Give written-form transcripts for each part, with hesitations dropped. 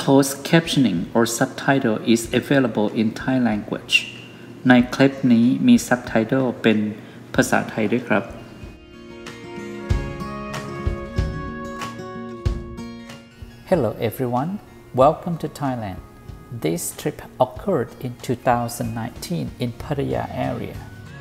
Closed captioning or subtitle is available in Thai language ในคลิปนี้มี subtitle เป็นภาษาไทยด้วยครับ Hello everyone, welcome to Thailand. This trip occurred in 2019 in Pattaya area.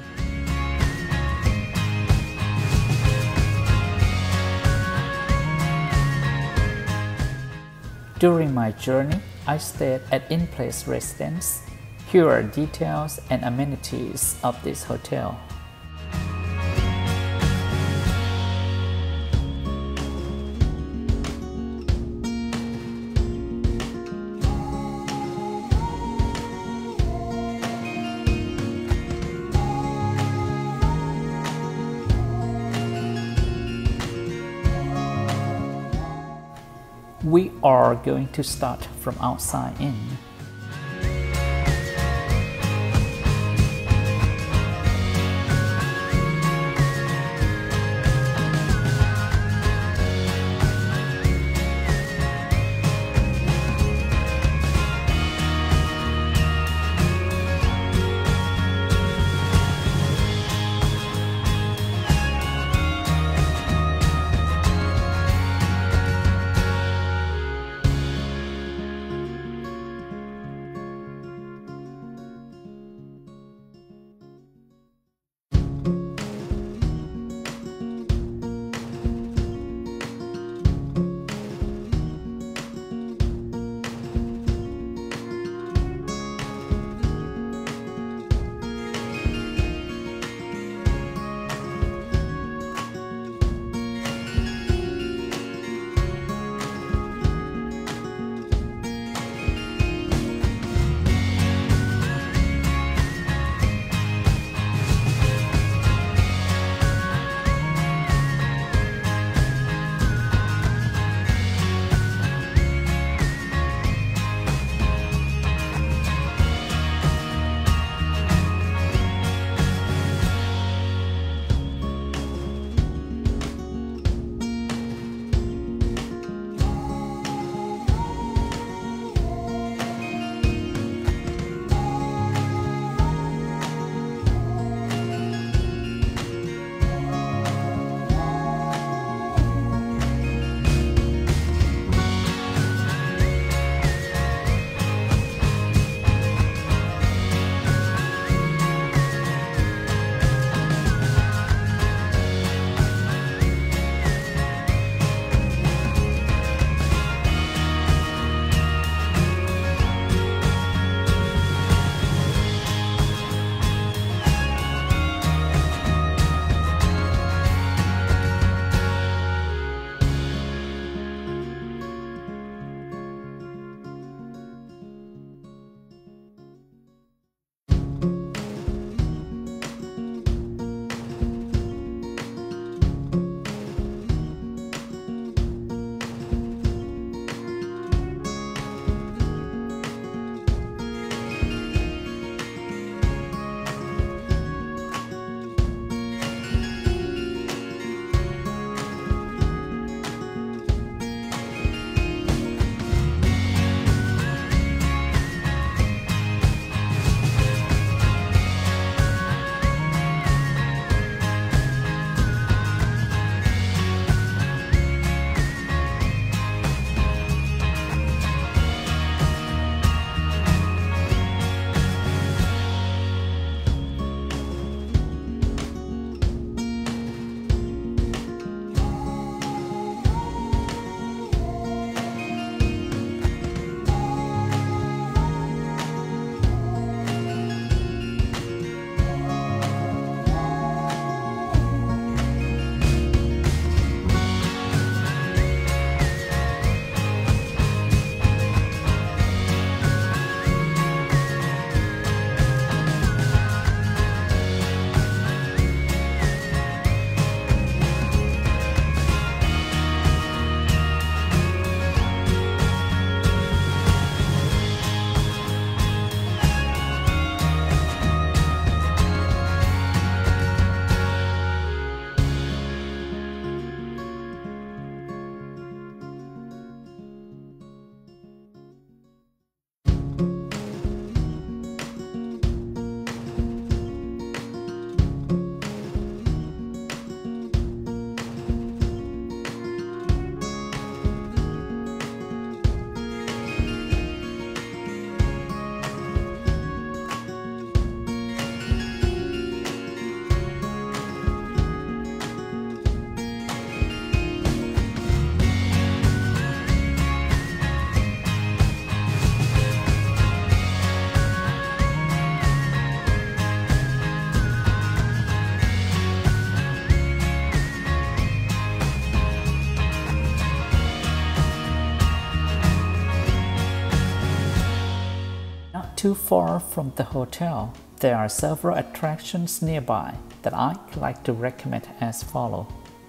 During my journey, I stayed at in-place residence. Here are details and amenities of this hotel. We are going to start from outside in. too far from the hotel, there are several attractions nearby that I'd like to recommend as follows.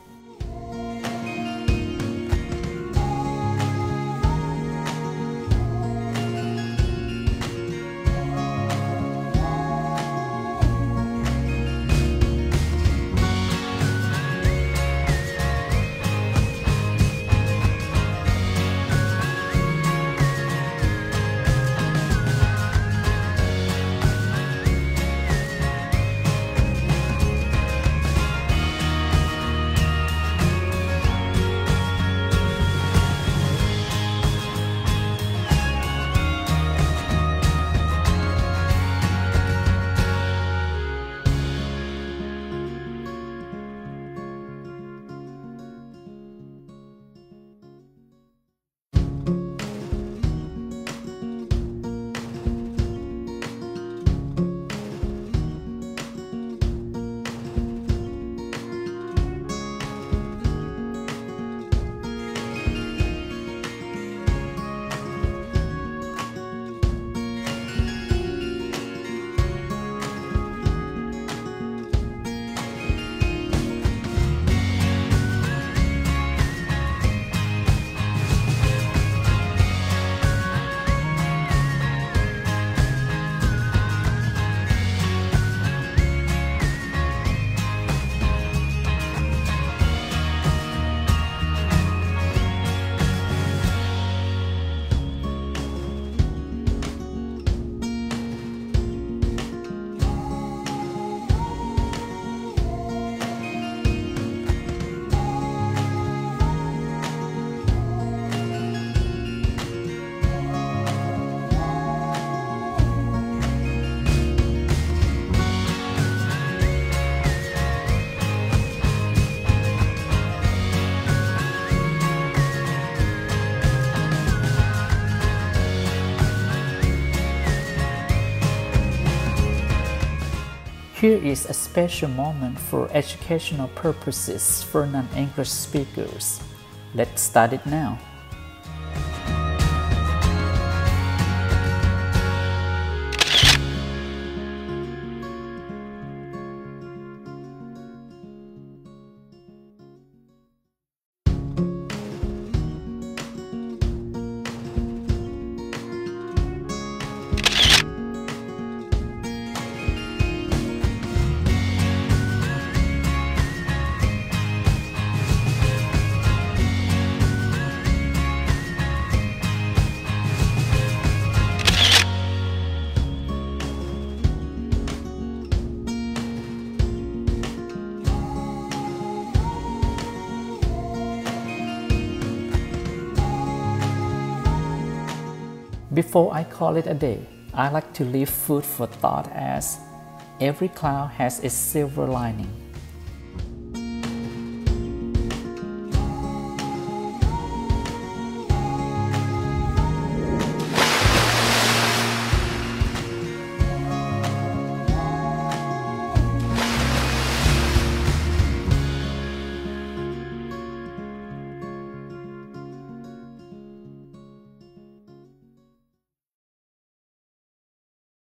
Here is a special moment for educational purposes for non-English speakers. Let's start it now. Before I call it a day, I like to leave food for thought as every cloud has its silver lining.